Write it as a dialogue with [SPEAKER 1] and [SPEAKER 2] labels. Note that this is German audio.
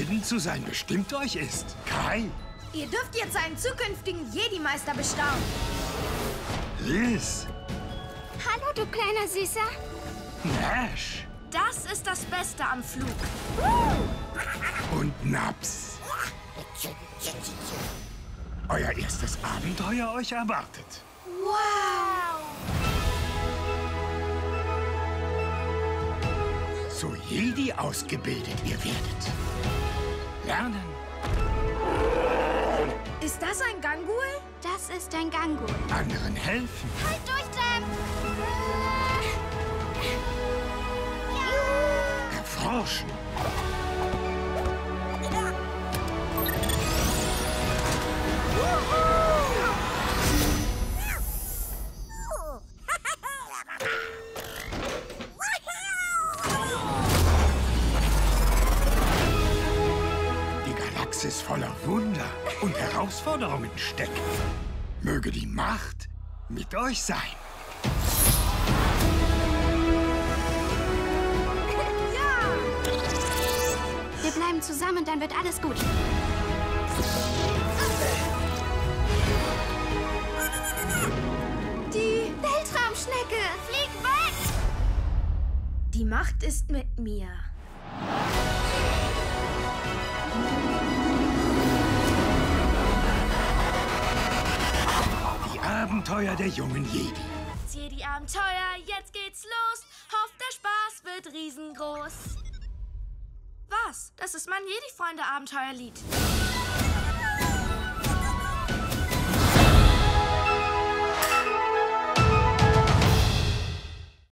[SPEAKER 1] Helden zu sein bestimmt euch ist. Kai,
[SPEAKER 2] Ihr dürft jetzt einen zukünftigen Jedi-Meister bestaunen.
[SPEAKER 1] Liz,
[SPEAKER 3] Hallo, du kleiner Süßer.
[SPEAKER 1] Nash
[SPEAKER 2] Das ist das Beste am Flug.
[SPEAKER 1] und Naps. Euer erstes Abenteuer euch erwartet.
[SPEAKER 2] Wow!
[SPEAKER 1] Zu Jedi ausgebildet ihr werdet. Lernen,
[SPEAKER 2] Ist das ein Gangul?
[SPEAKER 3] Das ist ein Gangul.
[SPEAKER 1] anderen helfen,
[SPEAKER 3] Halt durch, Sam!
[SPEAKER 1] erforschen. Die Galaxis voller Wunder und Herausforderungen steckt. Möge die Macht mit euch sein.
[SPEAKER 3] Wir bleiben zusammen, dann wird alles gut.
[SPEAKER 2] Die
[SPEAKER 3] Weltraumschnecke! Flieg weg!
[SPEAKER 2] Die Macht ist mit mir.
[SPEAKER 1] Die Abenteuer der jungen Jedi.
[SPEAKER 2] Jedi-Abenteuer, jetzt geht's los. Hofft, der Spaß wird riesengroß. Was? Das ist mein Jedi-Freunde-Abenteuerlied.